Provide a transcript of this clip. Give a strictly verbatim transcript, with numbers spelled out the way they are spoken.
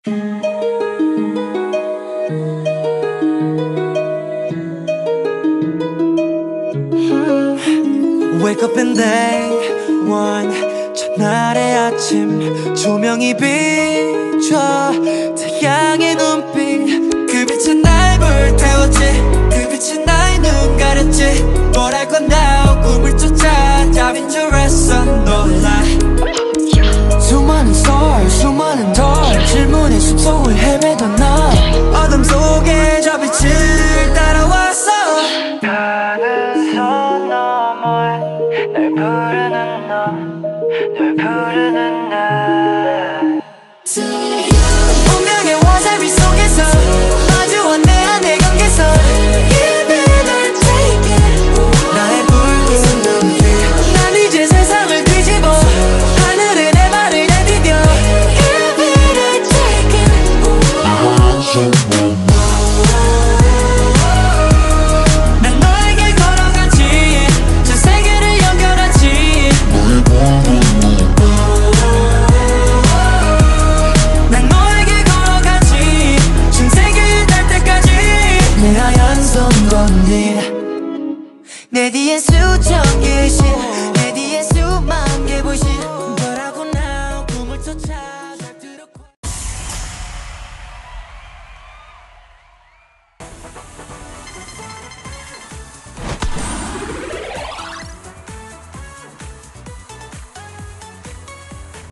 Wake up and day one, 첫날의 아침 조명이 비춰 태양의 눈빛 그 빛은 날 불태웠지 그 빛은 나의 눈 가렸지 뭘 할 건데 꿈을 쫓아 답인 줄 알았어 놀라